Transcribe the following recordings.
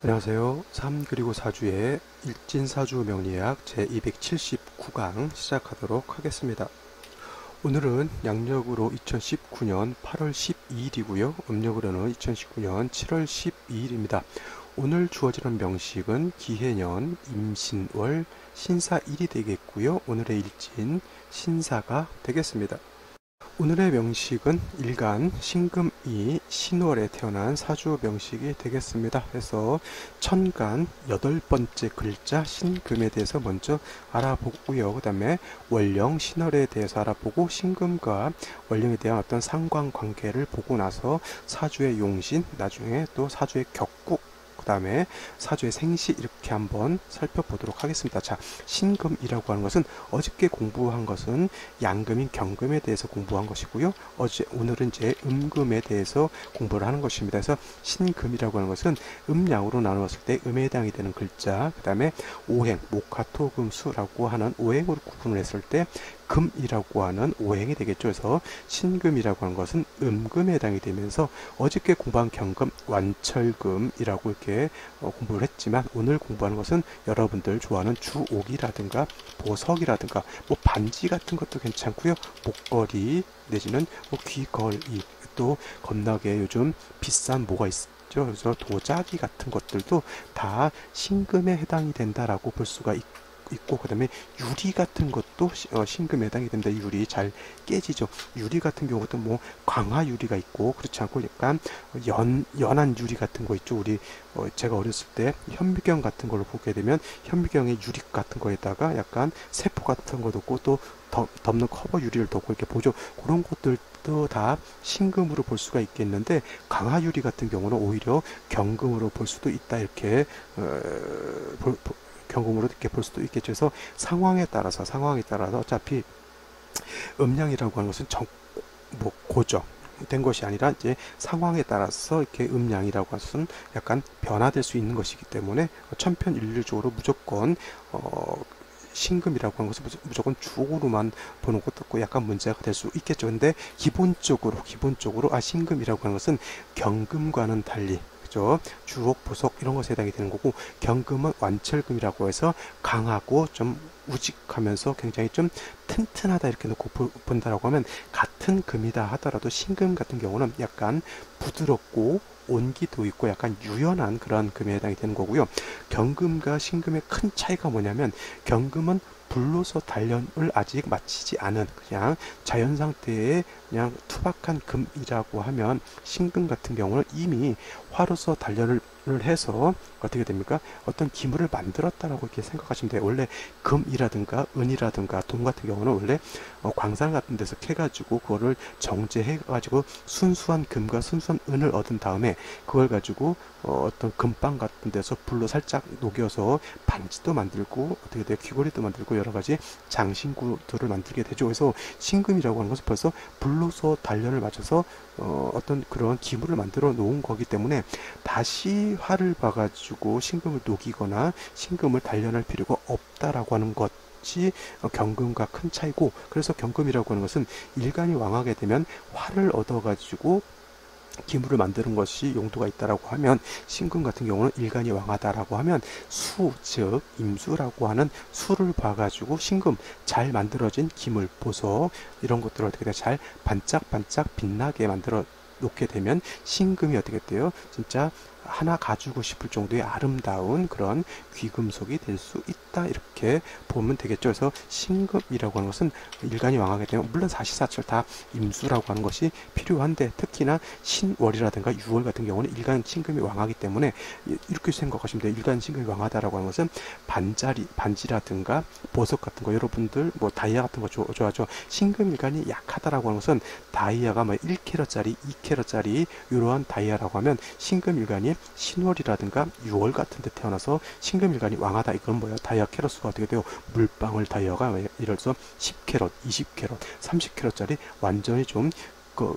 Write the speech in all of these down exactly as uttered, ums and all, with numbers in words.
안녕하세요. 삼 그리고 사주의 일진사주 명리학 제이백칠십구 강 시작하도록 하겠습니다. 오늘은 양력으로 이천십구 년 팔월 십이일이고요. 음력으로는 이천십구 년 칠월 십이일입니다. 오늘 주어지는 명식은 기해년, 임신월, 신사일이 되겠고요. 오늘의 일진 신사가 되겠습니다. 오늘의 명식은 일간 신금이 신월에 태어난 사주 명식이 되겠습니다. 그래서 천간 여덟 번째 글자 신금에 대해서 먼저 알아보고요. 그 다음에 월령 신월에 대해서 알아보고 신금과 월령에 대한 어떤 상관관계를 보고 나서 사주의 용신, 나중에 또 사주의 격국, 그 다음에 사주의 생시 이렇게 한번 살펴보도록 하겠습니다. 자, 신금이라고 하는 것은 어저께 공부한 것은 양금인 경금에 대해서 공부한 것이고요. 어제 오늘은 이제 음금에 대해서 공부를 하는 것입니다. 그래서 신금이라고 하는 것은 음양으로 나누었을 때 음에 해당이 되는 글자, 그 다음에 오행, 목화토금수라고 하는 오행으로 구분을 했을 때 금이라고 하는 오행이 되겠죠. 그래서 신금이라고 하는 것은 음금에 해당이 되면서 어저께 공부한 경금, 완철금이라고 이렇게 어, 공부를 했지만 오늘 공부하는 것은 여러분들 좋아하는 주옥이라든가 보석이라든가 뭐 반지 같은 것도 괜찮고요. 목걸이 내지는 뭐 귀걸이, 또 겁나게 요즘 비싼 뭐가 있 그래서 도자기 같은 것들도 다 신금에 해당이 된다라고 볼 수가 있 있고, 그 다음에 유리 같은 것도 어, 신금에 해당이 됩니다. 유리 잘 깨지죠. 유리 같은 경우도 뭐 광화 유리가 있고 그렇지 않고 약간 연, 연한 유리 같은 거 있죠. 우리 어, 제가 어렸을 때 현미경 같은 걸로 보게 되면 현미경의 유리 같은 거에다가 약간 세포 같은 거 덮고 또 덮, 덮는 커버 유리를 덮고 이렇게 보죠. 그런 것들도 다 신금으로 볼 수가 있겠는데 강화 유리 같은 경우는 오히려 경금으로 볼 수도 있다. 이렇게 어, 볼, 경금으로 이렇게 볼 수도 있겠죠. 그래서 상황에 따라서 상황에 따라서 어차피 음양이라고 하는 것은 정, 뭐 고정 된 것이 아니라 이제 상황에 따라서 이렇게 음양이라고 하는 것은 약간 변화될 수 있는 것이기 때문에 천편일률적으로 무조건 어, 신금이라고 하는 것은 무조건 주옥으로만 보는 것도 없고 약간 문제가 될 수 있겠죠. 근데 기본적으로 기본적으로 아 신금이라고 하는 것은 경금과는 달리 주옥, 보석 이런 것에 해당이 되는 거고, 경금은 완철금이라고 해서 강하고 좀 우직하면서 굉장히 좀 튼튼하다 이렇게 놓고 본다라고 하면 같은 금이다 하더라도 신금 같은 경우는 약간 부드럽고 온기도 있고 약간 유연한 그런 금에 해당이 되는 거고요. 경금과 신금의 큰 차이가 뭐냐면 경금은 불로서 단련을 아직 마치지 않은 그냥 자연 상태의 그냥 투박한 금이라고 하면 신금 같은 경우는 이미 화로서 단련을 해서 어떻게 됩니까? 어떤 기물을 만들었다라고 이렇게 생각하시면 돼요. 원래 금이라든가 은이라든가 돈 같은 경우는 원래 어, 광산 같은 데서 캐가지고 그거를 정제해가지고 순수한 금과 순수한 은을 얻은 다음에 그걸 가지고 어, 어떤 금빵 같은 데서 불로 살짝 녹여서 반지도 만들고 어떻게 돼요? 귀걸이도 만들고 여러 가지 장신구들을 만들게 되죠. 그래서 신금이라고 하는 것은 벌써 불로서 단련을 맞춰서 어, 어떤 그런 기물을 만들어 놓은 거기 때문에 다시 화를 봐가지고 신금을 녹이거나 신금을 단련할 필요가 없다라고 하는 것 이 경금과 큰 차이고, 그래서 경금이라고 하는 것은 일간이 왕하게 되면 화를 얻어가지고 기물을 만드는 것이 용도가 있다라고 하면 신금 같은 경우는 일간이 왕하다라고 하면 수, 즉 임수라고 하는 수를 봐가지고 신금 잘 만들어진 기물, 보석 이런 것들을 어떻게 돼 잘 반짝반짝 빛나게 만들어 놓게 되면 신금이 어떻게 돼요? 진짜 하나 가지고 싶을 정도의 아름다운 그런 귀금속이 될 수 있다 이렇게 보면 되겠죠. 그래서 신금이라고 하는 것은 일간이 왕하게 되면 물론 사시사철 다 임수라고 하는 것이 필요한데 특히나 신월이라든가 유월 같은 경우는 일간 신금이 왕하기 때문에 이렇게 생각하시면 돼요. 일간 신금이 왕하다라고 하는 것은 반자리, 반지라든가 보석 같은 거 여러분들 뭐 다이아 같은 거 좋아하죠. 신금 일간이 약하다라고 하는 것은 다이아가 뭐 일 캐럿짜리, 이 캐럿짜리 이러한 다이아라고 하면 신금 일간이 신월이라든가 유월 같은 데 태어나서 신금일간이 왕하다. 이건 뭐야? 다이아 캐럿수가 어떻게 돼요? 물방울 다이아가 예를 들어서 십 캐럿, 이십 캐럿, 삼십 캐럿짜리 완전히 좀 그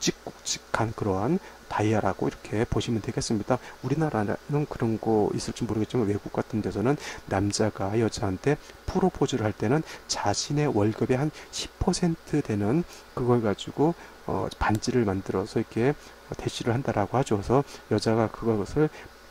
굵직굵직한 그러한 다이아라고 이렇게 보시면 되겠습니다. 우리나라는 그런 거 있을지 모르겠지만 외국 같은 데서는 남자가 여자한테 프로포즈를 할 때는 자신의 월급의 한 십 퍼센트 되는 그걸 가지고 어, 반지를 만들어서 이렇게 대시를 한다라고 하죠. 그래서 여자가 그것을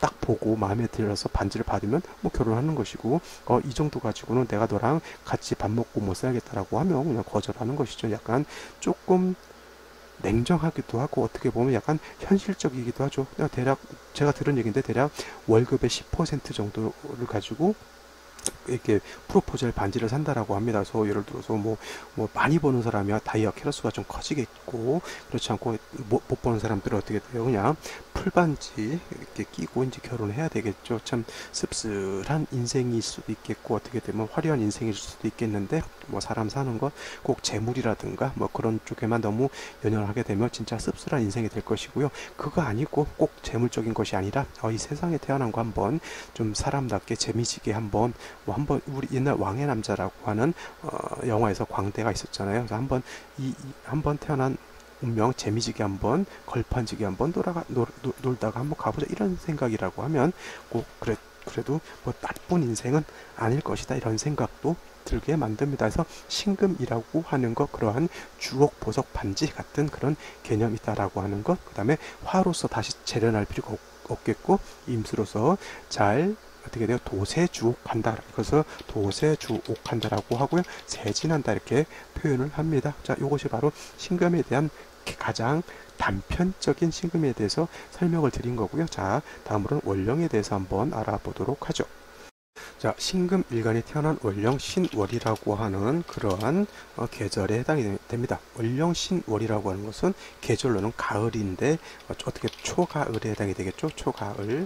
딱 보고 마음에 들어서 반지를 받으면 뭐 결혼하는 것이고, 어, 이 정도 가지고는 내가 너랑 같이 밥 먹고 못 살겠다라고 하면 그냥 거절하는 것이죠. 약간 조금 냉정하기도 하고 어떻게 보면 약간 현실적이기도 하죠. 대략 제가 들은 얘기인데 대략 월급의 십 퍼센트 정도를 가지고 이렇게 프로포즈를 반지를 산다라고 합니다. 그래서 예를 들어서 뭐, 뭐 많이 버는 사람이야 다이아 캐럿수가 좀 커지겠고, 그렇지 않고 못, 못 버는 사람들은 어떻게 돼요? 그냥 풀반지 이렇게 끼고 이제 결혼해야 되겠죠. 참 씁쓸한 인생일 수도 있겠고, 어떻게 되면 화려한 인생일 수도 있겠는데, 뭐 사람 사는 것 꼭 재물이라든가 뭐 그런 쪽에만 너무 연연을 하게 되면 진짜 씁쓸한 인생이 될 것이고요. 그거 아니고 꼭 재물적인 것이 아니라 어, 이 세상에 태어난 거 한번 좀 사람답게 재미지게 한번, 뭐 한번 우리 옛날 왕의 남자라고 하는 어, 영화에서 광대가 있었잖아요. 그래서 한번 이, 이 한번 태어난 운명 재미지게 한번 걸판지게 한번 놀아가, 놀, 놀, 놀다가 한번 가보자 이런 생각이라고 하면 꼭 그래, 그래도 뭐 나쁜 인생은 아닐 것이다 이런 생각도 들게 만듭니다. 그래서 신금이라고 하는 것, 그러한 주옥 보석 반지 같은 그런 개념이다라고 하는 것, 그 다음에 화로서 다시 재련할 필요가 없, 없겠고 임수로서 잘 어떻게 돼요? 도세주옥한다. 그래서 도세주옥한다라고 하고요. 세진한다 이렇게 표현을 합니다. 자, 이것이 바로 신금에 대한 가장 단편적인 신금에 대해서 설명을 드린 거고요. 자, 다음으로는 월령에 대해서 한번 알아보도록 하죠. 자, 신금일간이 태어난 월령 신월이라고 하는 그러한 어, 계절에 해당이 됩니다. 월령 신월이라고 하는 것은 계절로는 가을인데 어, 어떻게 초가을에 해당이 되겠죠? 초가을.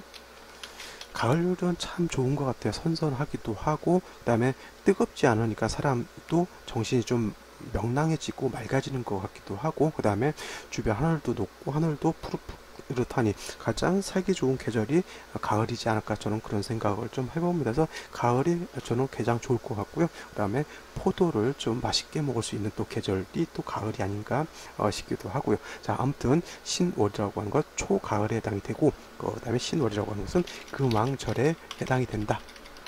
가을은 참 좋은 것 같아요. 선선하기도 하고, 그 다음에 뜨겁지 않으니까 사람도 정신이 좀 명랑해지고 맑아지는 것 같기도 하고, 그 다음에 주변 하늘도 높고 하늘도 푸릇푸릇하니 가장 살기 좋은 계절이 가을이지 않을까, 저는 그런 생각을 좀 해봅니다. 그래서 가을이 저는 가장 좋을 것 같고요. 그 다음에 포도를 좀 맛있게 먹을 수 있는 또 계절이 또 가을이 아닌가 어, 싶기도 하고요. 자, 아무튼 신월이라고 하는 것 초가을에 해당이 되고, 그 다음에 신월이라고 하는 것은 금왕절에 해당이 된다.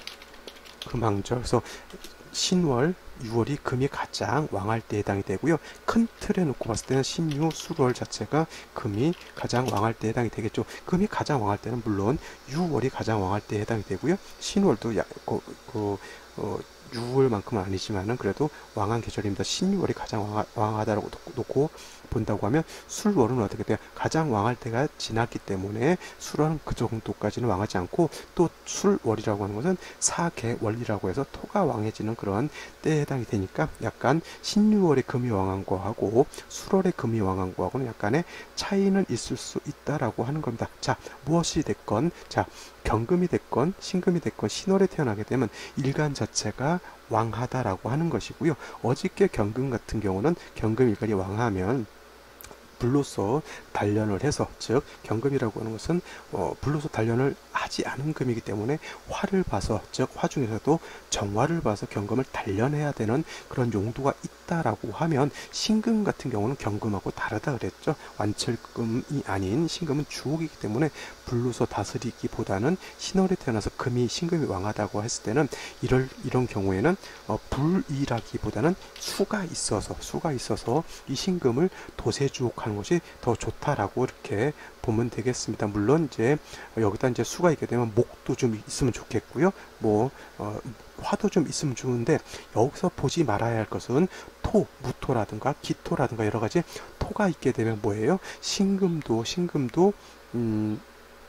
금왕절. 그래서 신월, 유월이 금이 가장 왕할 때 해당이 되고요. 큰 틀에 놓고 봤을 때는 신유, 수월 자체가 금이 가장 왕할 때 해당이 되겠죠. 금이 가장 왕할 때는 물론 유월이 가장 왕할 때 해당이 되고요. 신월도 야, 그, 그, 어, 유월만큼은 아니지만은 그래도 왕한 계절입니다. 신유월이 가장 왕하, 왕하다라고 놓고 본다고 하면 술월은 어떻게 돼요? 가장 왕할 때가 지났기 때문에 술월은 그 정도까지는 왕하지 않고, 또 술월이라고 하는 것은 사계월이라고 해서 토가 왕해지는 그러한 때에 해당이 되니까 약간 신유월에 금이 왕한 거하고 술월에 금이 왕한 거하고는 약간의 차이는 있을 수 있다라고 하는 겁니다. 자, 무엇이 됐건, 자, 경금이 됐건 신금이 됐건 신월에 태어나게 되면 일간 자체가 왕하다라고 하는 것이고요. 어저께 경금 같은 경우는 경금 일간이 왕하면 불로소 단련을 해서, 즉 경금이라고 하는 것은 어, 불로소 단련을 하지 않은 금이기 때문에 화를 봐서, 즉 화 중에서도 정화를 봐서 경금을 단련해야 되는 그런 용도가 있다라고 하면, 신금 같은 경우는 경금하고 다르다 그랬죠. 완철금이 아닌 신금은 주옥이기 때문에 불로소 다스리기보다는 신월에 태어나서 금이 신금이 왕하다고 했을 때는 이럴, 이런 경우에는 어, 불이라기보다는 수가 있어서 수가 있어서 이 신금을 도세주옥하는 것이 더 좋다라고 이렇게 보면 되겠습니다. 물론 이제 여기다 이제 수가 있게 되면 목도 좀 있으면 좋겠고요. 뭐 어, 화도 좀 있으면 좋은데, 여기서 보지 말아야 할 것은 토, 무토라든가 기토라든가 여러 가지 토가 있게 되면 뭐예요? 신금도 신금도 음,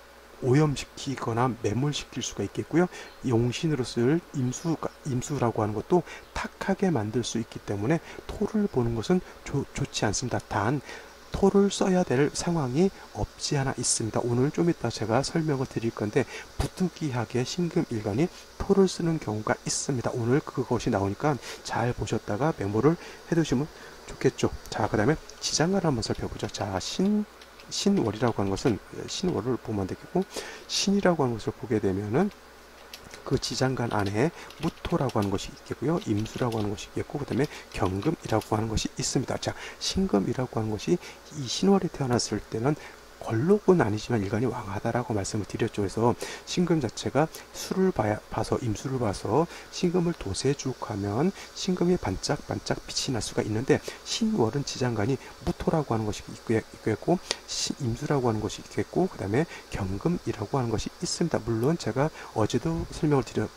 오염시키거나 매몰시킬 수가 있겠고요. 용신으로 쓸 임수, 임수라고 하는 것도 탁하게 만들 수 있기 때문에 토를 보는 것은 조, 좋지 않습니다. 단 토를 써야 될 상황이 없지 않아 있습니다. 오늘 좀 이따 제가 설명을 드릴 건데, 부득이하게 신금일간이 토를 쓰는 경우가 있습니다. 오늘 그것이 나오니까 잘 보셨다가 메모를 해두시면 좋겠죠. 자, 그 다음에 지장간을 한번 살펴보죠. 자, 신 신월이라고 하는 것은 신월을 보면 되겠고, 신이라고 하는 것을 보게 되면은 그 지장간 안에 무토라고 하는 것이 있겠고요. 임수라고 하는 것이 있겠고, 그 다음에 경금이라고 하는 것이 있습니다. 자, 신금이라고 하는 것이 이 신월에 태어났을 때는 걸록은 아니지만 일간이 왕하다라고 말씀을 드렸죠. 그래서 신금 자체가 수를 봐야, 봐서 임수를 봐서 신금을 도세주옥하면 신금이 반짝반짝 빛이 날 수가 있는데, 신월은 지장간이 무토라고 하는 것이 있겠고 임수라고 하는 것이 있겠고 그 다음에 경금이라고 하는 것이 있습니다. 물론 제가 어제도 설명을 드렸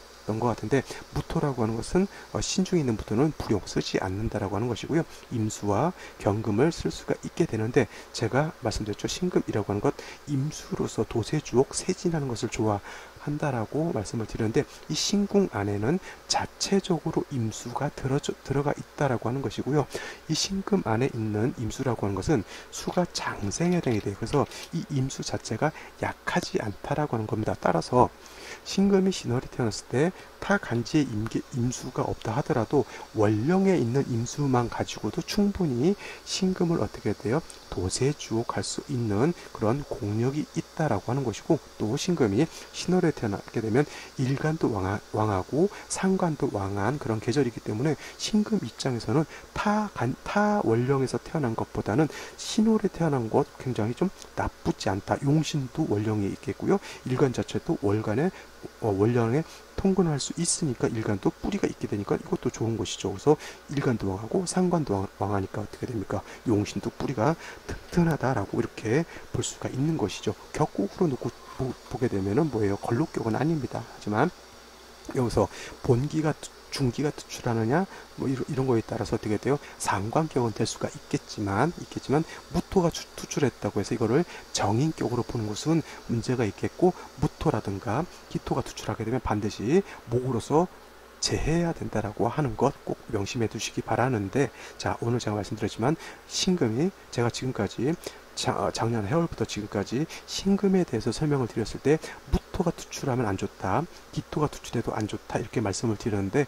것 같은데, 무토라고 하는 것은 신중에 있는 무토는 불용 쓰지 않는다라고 하는 것이고요. 임수와 경금을 쓸 수가 있게 되는데, 제가 말씀드렸죠. 신금이라고 하는 것 임수로서 도세주옥 세진하는 것을 좋아한다라고 말씀을 드렸는데, 이 신궁 안에는 자체적으로 임수가 들어, 들어가 있다라고 하는 것이고요. 이 신금 안에 있는 임수라고 하는 것은 수가 장생에 해당이 돼요. 그래서 이 임수 자체가 약하지 않다라고 하는 겁니다. 따라서 신금이 신월이 태어났을 때 타 간지의 임기, 임수가 없다 하더라도 월령에 있는 임수만 가지고도 충분히 신금을 어떻게 돼요? 도세주옥할 수 있는 그런 공력이 있다라고 하는 것이고, 또 신금이 신월에 태어나게 되면 일간도 왕하, 왕하고 상관도 왕한 그런 계절이기 때문에 신금 입장에서는 타, 간, 타 월령에서 태어난 것보다는 신월에 태어난 것 굉장히 좀 나쁘지 않다. 용신도 월령에 있겠고요. 일간 자체도 월간에 어, 월령에 통근할 수 있으니까 일간도 뿌리가 있게 되니까 이것도 좋은 것이죠. 그래서 일간도 왕하고 상관도 왕, 왕하니까 어떻게 됩니까? 용신도 뿌리가 튼튼하다라고 이렇게 볼 수가 있는 것이죠. 격국으로 놓고 보, 보게 되면은 뭐예요? 걸록격은 아닙니다. 하지만 여기서 본기가 중기가 투출하느냐 뭐 이런, 이런 거에 따라서 어떻게 돼요? 상관격은 될 수가 있겠지만 있겠지만 무토가 투출했다고 해서 이거를 정인격으로 보는 것은 문제가 있겠고, 무토라든가 기토가 투출하게 되면 반드시 목으로서 제해야 된다라고 하는 것 꼭 명심해 두시기 바라는데, 자, 오늘 제가 말씀드렸지만 신금이 제가 지금까지 자, 작년 해월부터 지금까지 신금에 대해서 설명을 드렸을 때 무토가 투출하면 안 좋다, 기토가 투출해도 안 좋다 이렇게 말씀을 드렸는데,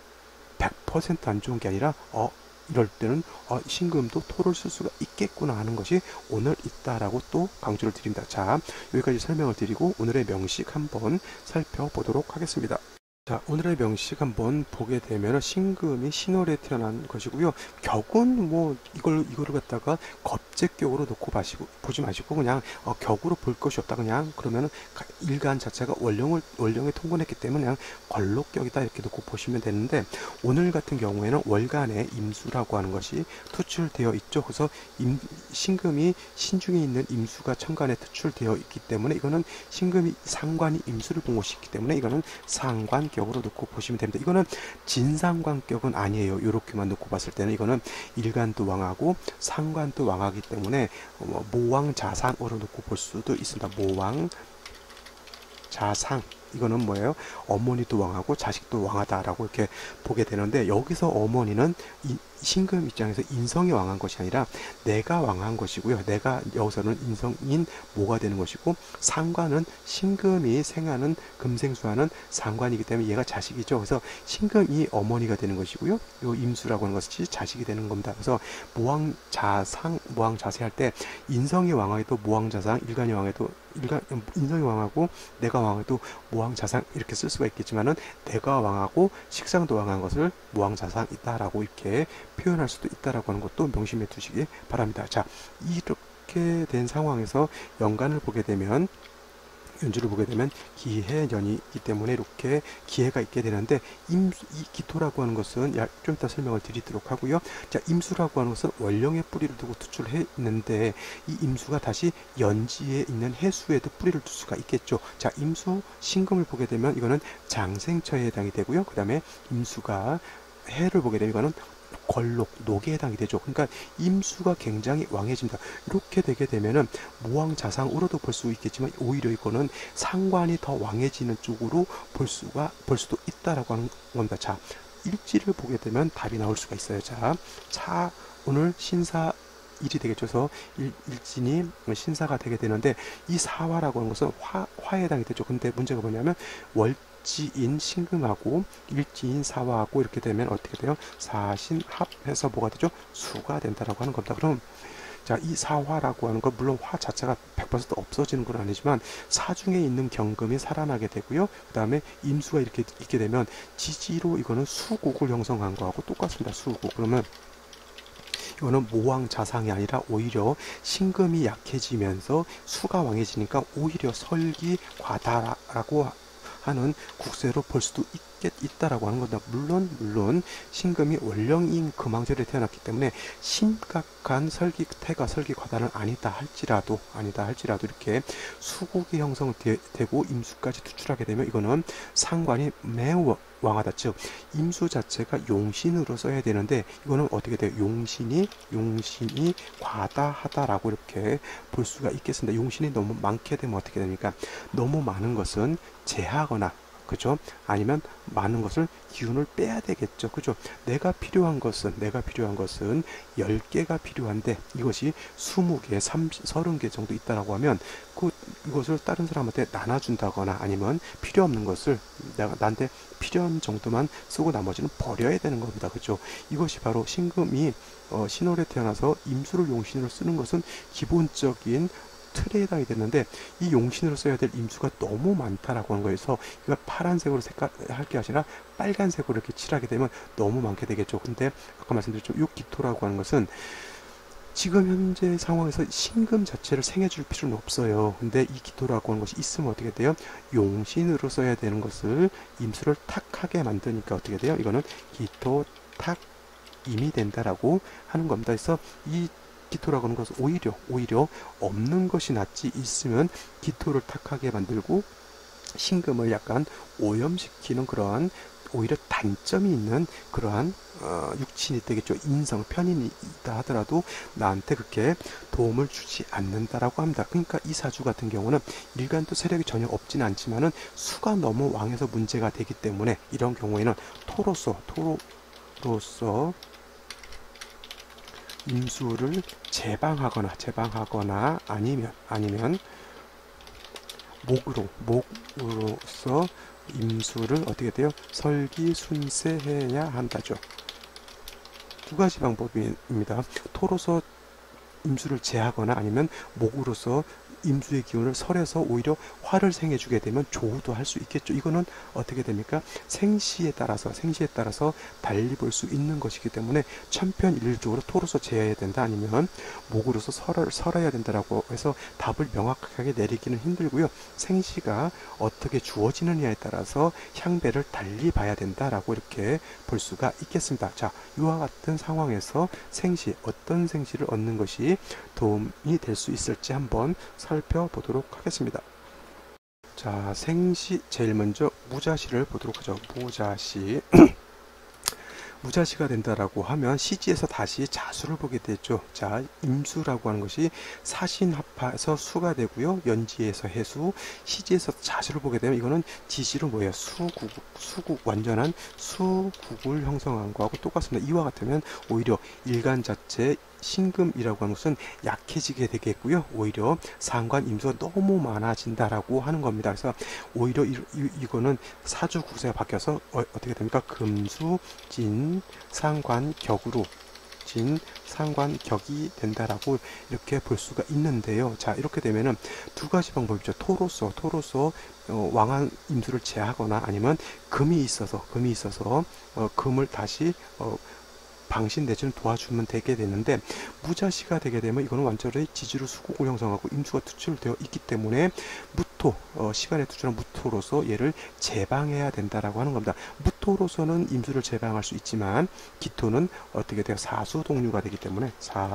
백 퍼센트 안 좋은 게 아니라 어 이럴 때는 어, 신금도 토를 쓸 수가 있겠구나 하는 것이 오늘 있다라고 또 강조를 드립니다. 자, 여기까지 설명을 드리고 오늘의 명식 한번 살펴보도록 하겠습니다. 자, 오늘의 명식 한번 보게 되면 신금이 신월에 태어난 것이고요. 격은 뭐 이걸 이거를 갖다가 겁재격으로 놓고 마시고 보지 마시고 그냥 어, 격으로 볼 것이 없다, 그냥 그러면은 일간 자체가 월령을 월령에 통근했기 때문에 그냥 걸록격이다 이렇게 놓고 보시면 되는데, 오늘 같은 경우에는 월간에 임수라고 하는 것이 투출되어 있죠. 그래서 임, 신금이 신중에 있는 임수가 천간에 투출되어 있기 때문에 이거는 신금이 상관이 임수를 본 것이 있기 때문에 이거는 상관격 으로 놓고 보시면 됩니다. 이거는 진상관격은 아니에요. 이렇게만 놓고 봤을 때는 이거는 일간도 왕하고 상관도 왕하기 때문에 모왕자상으로 놓고 볼 수도 있습니다. 모왕자상, 이거는 뭐예요? 어머니도 왕하고 자식도 왕하다라고 이렇게 보게 되는데, 여기서 어머니는 이, 신금 입장에서 인성이 왕한 것이 아니라 내가 왕한 것이고요. 내가 여기서는 인성인 모가 되는 것이고, 상관은 신금이 생하는 금생수하는 상관이기 때문에 얘가 자식이죠. 그래서 신금이 어머니가 되는 것이고요. 요 임수라고 하는 것이 자식이 되는 겁니다. 그래서 모왕자상, 모왕자세할 때 인성이 왕해도 모왕자상, 일간이 왕해도 일간, 인성이 왕하고 내가 왕해도 모왕자상 이렇게 쓸 수가 있겠지만은, 내가 왕하고 식상도 왕한 것을 모왕자상이다라고 이렇게 표현할 수도 있다라고 하는 것도 명심해 두시기 바랍니다. 자, 이렇게 된 상황에서 연간을 보게 되면, 연주를 보게 되면 기해년이 있기 때문에 이렇게 기해가 있게 되는데, 임, 이 기토라고 하는 것은 좀 이따 설명을 드리도록 하고요. 자, 임수라고 하는 것은 월령의 뿌리를 두고 투출해 있는데, 이 임수가 다시 연지에 있는 해수에도 뿌리를 둘 수가 있겠죠. 자, 임수 신금을 보게 되면 이거는 장생처에 해당이 되고요. 그 다음에 임수가 해를 보게 되면 이거는 걸록, 녹에 해당이 되죠. 그러니까 임수가 굉장히 왕해집니다. 이렇게 되게 되면은 모왕자상으로도 볼 수 있겠지만, 오히려 이거는 상관이 더 왕해지는 쪽으로 볼 수가 볼 수도 있다라고 하는 겁니다. 자, 일지를 보게 되면 답이 나올 수가 있어요. 자, 자 오늘 신사 일이 되겠죠. 그래서 일, 일진이 신사가 되게 되는데, 이 사화라고 하는 것은 화, 화에 해당이 되죠. 근데 문제가 뭐냐면 월 지인 신금하고 일지인 사화하고 이렇게 되면 어떻게 돼요? 사신합해서 뭐가 되죠? 수가 된다라고 하는 겁니다. 그럼 자, 이 사화라고 하는 건 물론 화 자체가 백 퍼센트 없어지는 건 아니지만 사중에 있는 경금이 살아나게 되고요. 그 다음에 임수가 이렇게 있게 되면 지지로 이거는 수국을 형성한 거하고 똑같습니다. 수국. 그러면 이거는 모왕자상이 아니라 오히려 신금이 약해지면서 수가 왕해지니까 오히려 설기과다라고 하는 국세로 볼 수도 있겠, 있다라고 하는 겁니다. 물론 물론 신금이 원령인 금왕절에 태어났기 때문에 심각한 설기태가 설기과다는 아니다 할지라도 아니다 할지라도 이렇게 수국이 형성되고 임수까지 투출하게 되면 이거는 상관이 매우 왕하다. 즉 임수 자체가 용신으로 써야 되는데 이거는 어떻게 돼요? 용신이 용신이 과다하다라고 이렇게 볼 수가 있겠습니다. 용신이 너무 많게 되면 어떻게 됩니까? 너무 많은 것은 제하거나 그죠? 아니면 많은 것을 기운을 빼야 되겠죠. 그죠? 내가 필요한 것은 내가 필요한 것은 열 개가 필요한데 이것이 스무 개, 삼십, 서른 개 정도 있다라고 하면 그 이것을 다른 사람한테 나눠준다거나 아니면 필요 없는 것을 내가 나한테 필요한 정도만 쓰고 나머지는 버려야 되는 겁니다. 그죠? 이것이 바로 신금이 어, 신월에 태어나서 임수를 용신으로 쓰는 것은 기본적인 틀에 해당이 됐는데 이 용신으로 써야 될 임수가 너무 많다라고 하는 거에서 이거 파란색으로 색깔 할 게 아니라 빨간색으로 이렇게 칠하게 되면 너무 많게 되겠죠. 근데 아까 말씀드렸죠. 이 기토라고 하는 것은 지금 현재 상황에서 신금 자체를 생해줄 필요는 없어요. 근데 이 기토라고 하는 것이 있으면 어떻게 돼요? 용신으로 써야 되는 것을 임수를 탁하게 만드니까 어떻게 돼요? 이거는 기토 탁임이 된다라고 하는 겁니다. 그래서 이 기토라고 하는 것은 오히려 오히려 없는 것이 낫지 있으면 기토를 탁하게 만들고 신금을 약간 오염시키는 그러한 오히려 단점이 있는 그러한 어, 육친이 되겠죠. 인성, 편인이 있다 하더라도 나한테 그렇게 도움을 주지 않는다라고 합니다. 그러니까 이 사주 같은 경우는 일간도 세력이 전혀 없지는 않지만은 수가 너무 왕해서 문제가 되기 때문에 이런 경우에는 토로서 토로로서 임수를 제방하거나 제방하거나 아니면 아니면 목으로 목으로서 임수를 어떻게 돼요? 설기순세해야 한다죠. 두 가지 방법입니다. 토로서 임수를 제하거나 아니면 목으로서 임수의 기운을 설해서 오히려 화를 생해주게 되면 조우도 할 수 있겠죠. 이거는 어떻게 됩니까? 생시에 따라서 생시에 따라서 달리 볼 수 있는 것이기 때문에 천편일률적으로 토로서 제해야 된다 아니면 목으로서 설을 설해야 된다라고 해서 답을 명확하게 내리기는 힘들고요. 생시가 어떻게 주어지느냐에 따라서 향배를 달리 봐야 된다라고 이렇게 볼 수가 있겠습니다. 자, 이와 같은 상황에서 생시 어떤 생시를 얻는 것이 도움이 될 수 있을지 한번 살펴보도록 하겠습니다. 자, 생시 제일 먼저 무자시를 보도록 하죠. 무자시 무자시가 된다라고 하면 시지에서 다시 자수를 보게 되죠. 자, 임수라고 하는 것이 사신합하에서 수가 되고요. 연지에서 해수, 시지에서 자수를 보게 되면 이거는 지시로 뭐예요? 수국, 수국, 완전한 수국을 형성한 거하고 똑같습니다. 이와 같으면 오히려 일간 자체 신금이라고 하는 것은 약해지게 되겠고요. 오히려 상관 임수가 너무 많아진다라고 하는 겁니다. 그래서 오히려 이, 이, 이거는 사주 구세가 바뀌어서 어, 어떻게 됩니까? 금수, 진, 상관, 격으로 진, 상관, 격이 된다라고 이렇게 볼 수가 있는데요. 자, 이렇게 되면은 두 가지 방법이죠. 토로서, 토로서 어, 왕한 임수를 제하거나 아니면 금이 있어서, 금이 있어서 어, 금을 다시 어, 방신 내지는 도와주면 되게 되는데 무자시가 되게 되면 이거는 완전히 지지로 수국을 형성하고 임수가 투출되어 있기 때문에 무토 어, 시간에 투출한 무토로서 얘를 제방해야 된다라고 하는 겁니다. 무토로서는 임수를 제방할 수 있지만 기토는 어떻게 돼요? 사수동류가 되기 때문에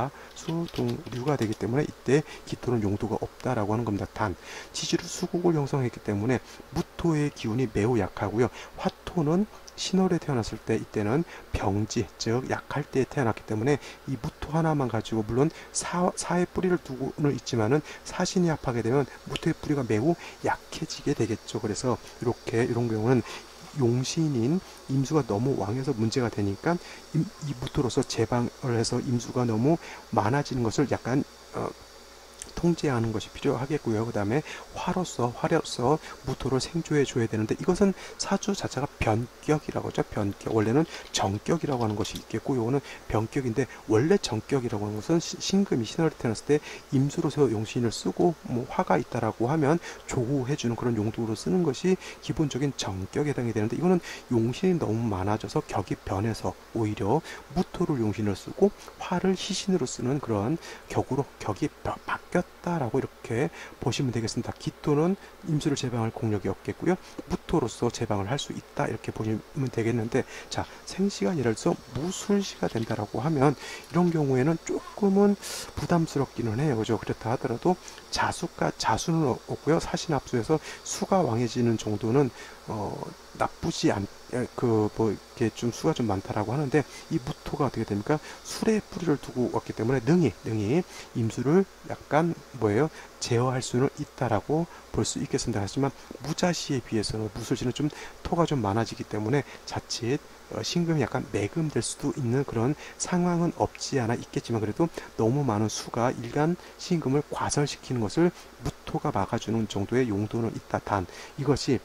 사수동류가 되기 때문에 이때 기토는 용도가 없다라고 하는 겁니다. 단 지지로 수국을 형성했기 때문에 무토의 기운이 매우 약하고요. 화토는 신월에 태어났을 때 이때는 병지 즉 약할 때 태어났기 때문에 이 무토 하나만 가지고 물론 사, 사의 뿌리를 두고는 있지만은 사신이 합하게 되면 무토의 뿌리가 매우 약해지게 되겠죠. 그래서 이렇게 이런 경우는 용신인 임수가 너무 왕해서 문제가 되니까 임, 이 무토로서 제방을 해서 임수가 너무 많아지는 것을 약간 어, 통제하는 것이 필요하겠고요. 그 다음에 화로서 화로서 무토를 생조해 줘야 되는데, 이것은 사주 자체가 변격이라고 하죠. 변격. 원래는 정격이라고 하는 것이 있겠고, 요거는 변격인데, 원래 정격이라고 하는 것은 신금이 신월에 태어났을 때 임수로서 용신을 쓰고 뭐 화가 있다라고 하면 조우해주는 그런 용도로 쓰는 것이 기본적인 정격에 해당이 되는데, 이거는 용신이 너무 많아져서 격이 변해서 오히려 무토를 용신을 쓰고 화를 희신으로 쓰는 그런 격으로 격이 바뀌었다라고 이렇게 보시면 되겠습니다. 기토는 임수를 제방할 공력이 없겠고요. 무토로서 제방을 할 수 있다 이렇게 보시면 되겠는데, 자, 생시가 예를 들어서 무술시가 된다라고 하면 이런 경우에는 조금은 부담스럽기는 해요. 그죠? 그렇다 하더라도 자수가 자수는 없고요. 사신합수에서 수가 왕해지는 정도는 어, 나쁘지 않, 그, 뭐, 이렇게 좀 수가 좀 많다라고 하는데, 이 무토가 어떻게 됩니까? 술에 뿌리를 두고 왔기 때문에 능히, 능히 임수를 약간 뭐예요? 제어할 수는 있다라고 볼 수 있겠습니다. 하지만 무자시에 비해서는 무술시는 좀 토가 좀 많아지기 때문에 자칫 어, 신금이 약간 매금될 수도 있는 그런 상황은 없지 않아 있겠지만, 그래도 너무 많은 수가 일간 신금을 과설시키는 것을 무토가 막아주는 정도의 용도는 있다. 단 이것이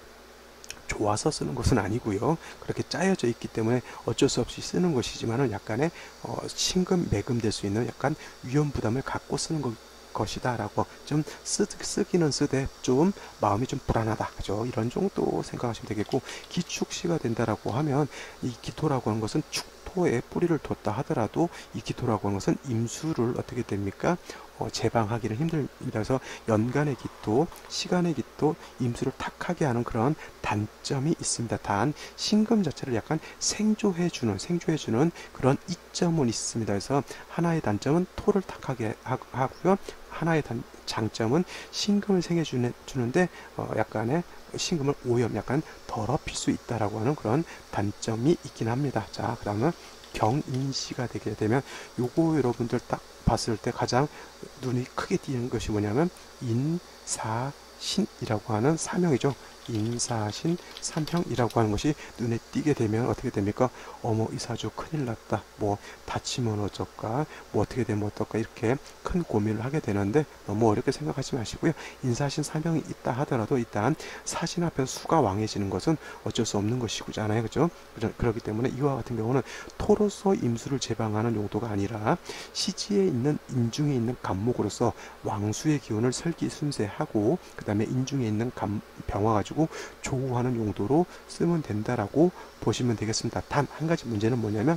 좋아서 쓰는 것은 아니고요. 그렇게 짜여져 있기 때문에 어쩔 수 없이 쓰는 것이지만은 약간의 어, 신금 매금될 수 있는 약간 위험 부담을 갖고 쓰는 것. 것이다 라고 좀 쓰, 쓰기는 쓰되 좀 마음이 좀 불안하다, 그죠? 이런 정도 생각하시면 되겠고, 기축시가 된다라고 하면 이 기토라고 하는 것은 축토에 뿌리를 뒀다 하더라도 이 기토라고 하는 것은 임수를 어떻게 됩니까? 어, 제방하기는 힘듭니다. 그래서 연간의 기토, 시간의 기토, 임수를 탁하게 하는 그런 단점이 있습니다. 단 신금 자체를 약간 생조해주는 생조해주는 그런 이점은 있습니다. 그래서 하나의 단점은 토를 탁하게 하고요. 하나의 단, 장점은 신금을 생해주는데 어, 약간의 신금을 오염, 약간 더럽힐 수 있다라고 하는 그런 단점이 있긴 합니다. 자, 그 다음은 경인시가 되게 되면 요거 여러분들 딱 봤을 때 가장 눈이 크게 띄는 것이 뭐냐면 인사신이라고 하는 사명이죠. 인사신 삼형이라고 하는 것이 눈에 띄게 되면 어떻게 됩니까? 어머, 이 사주 큰일 났다, 뭐 다치면 어쩔까, 뭐 어떻게 되면 어떨까, 이렇게 큰 고민을 하게 되는데 너무 어렵게 생각하지 마시고요. 인사신 삼형이 있다 하더라도 일단 사신 앞에서 수가 왕해지는 것은 어쩔 수 없는 것이잖아요. 그죠? 그렇기 때문에 이와 같은 경우는 토로서 임수를 제방하는 용도가 아니라 시지에 있는 인중에 있는 간목으로서 왕수의 기운을 설기순세하고 그 다음에 인중에 있는 간, 병화 가지고 조우하는 용도로 쓰면 된다라고 보시면 되겠습니다. 단 한 가지 문제는 뭐냐면,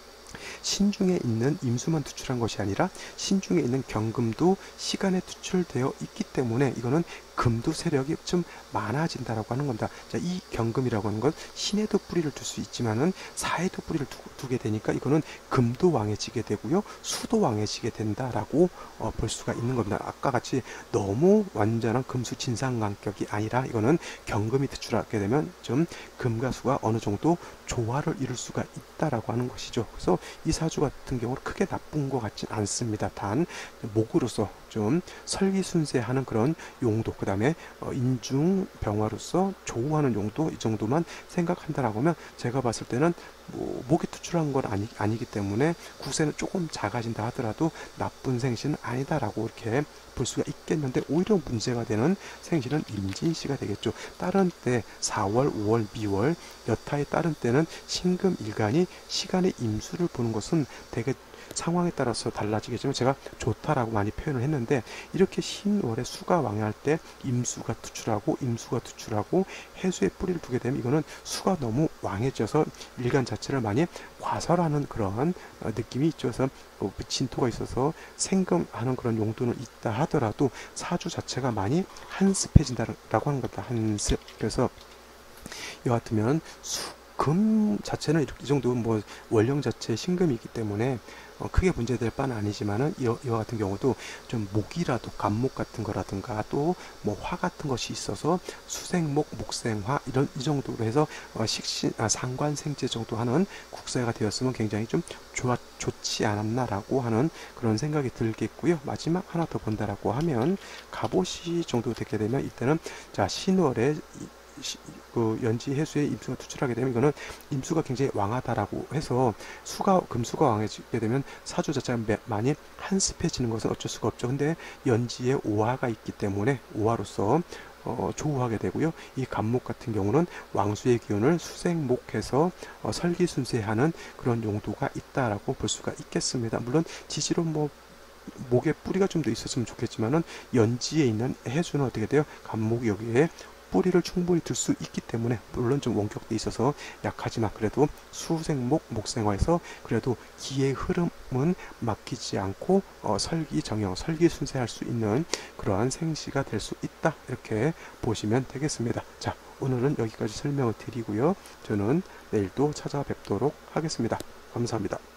신중에 있는 임수만 투출한 것이 아니라 신중에 있는 경금도 시간에 투출되어 있기 때문에 이거는 금도 세력이 좀 많아진다라고 하는 겁니다. 자, 이 경금이라고 하는 건 신에도 뿌리를 둘 수 있지만은 사에도 뿌리를 두, 두게 되니까 이거는 금도 왕해지게 되고요, 수도 왕해지게 된다라고 어, 볼 수가 있는 겁니다. 아까 같이 너무 완전한 금수 진상간격이 아니라 이거는 경금이 투출하게 되면 좀 금과 수가 어느 정도 조화를 이룰 수가 있다라고 하는 것이죠. 그래서 이 사주 같은 경우는 크게 나쁜 것 같진 않습니다. 단 목으로서 좀 설기순세하는 그런 용도, 그 다음에 어, 인중 병화로서 조우하는 용도, 이 정도만 생각한다라고 하면 제가 봤을 때는 뭐 목이 투출한 건 아니, 아니기 때문에 구세는 조금 작아진다 하더라도 나쁜 생신은 아니다라고 이렇게 볼 수가 있겠는데, 오히려 문제가 되는 생신은 임진시가 되겠죠. 다른 때 사월, 오월, 미월 여타에 따른 때는 신금 일간이 시간의 임수를 보는 것은 되게 상황에 따라서 달라지겠지만 제가 좋다라고 많이 표현을 했는데, 이렇게 신월에 수가 왕해할 때 임수가 투출하고 임수가 투출하고 해수에 뿌리를 두게 되면 이거는 수가 너무 왕해져서 일간 자체를 많이 과설하는 그런 느낌이 있죠. 그래서 진토가 있어서 생금하는 그런 용도는 있다 하더라도 사주 자체가 많이 한습해진다라고 하는 겁니다. 한습. 그래서 이와 같으면 수 금 자체는 이렇게 이 정도 뭐 원령 자체 신금이기 때문에 어, 크게 문제될 바는 아니지만은 이와, 이와 같은 경우도 좀 목이라도 간목 같은 거라든가 또 뭐 화 같은 것이 있어서 수생목, 목생화 이런 이 정도로 해서 어, 식신 아, 상관생제 정도 하는 국세가 되었으면 굉장히 좀 좋아, 좋지 않았나라고 하는 그런 생각이 들겠고요. 마지막 하나 더 본다라고 하면 갑오시 정도 되게 되면 이때는 자 신월에 시, 그 연지 해수에 임수가 투출하게 되면 이거는 임수가 굉장히 왕하다라고 해서 수가 금수가 왕해지게 되면 사주 자체가 많이 한습해지는 것은 어쩔 수가 없죠. 근데 연지에 오화가 있기 때문에 오화로서 어, 조우하게 되고요. 이 간목 같은 경우는 왕수의 기운을 수생목해서 어, 설기순세하는 그런 용도가 있다라고 볼 수가 있겠습니다. 물론 지지로 뭐 목에 뿌리가 좀 더 있었으면 좋겠지만은 연지에 있는 해수는 어떻게 돼요? 간목이 여기에 뿌리를 충분히 들 수 있기 때문에 물론 좀 원격돼 있어서 약하지만 그래도 수생목 목생화에서 그래도 기의 흐름은 막히지 않고 어, 설기정형 설기순세할 수 있는 그러한 생시가 될 수 있다 이렇게 보시면 되겠습니다. 자, 오늘은 여기까지 설명을 드리고요. 저는 내일 또 찾아뵙도록 하겠습니다. 감사합니다.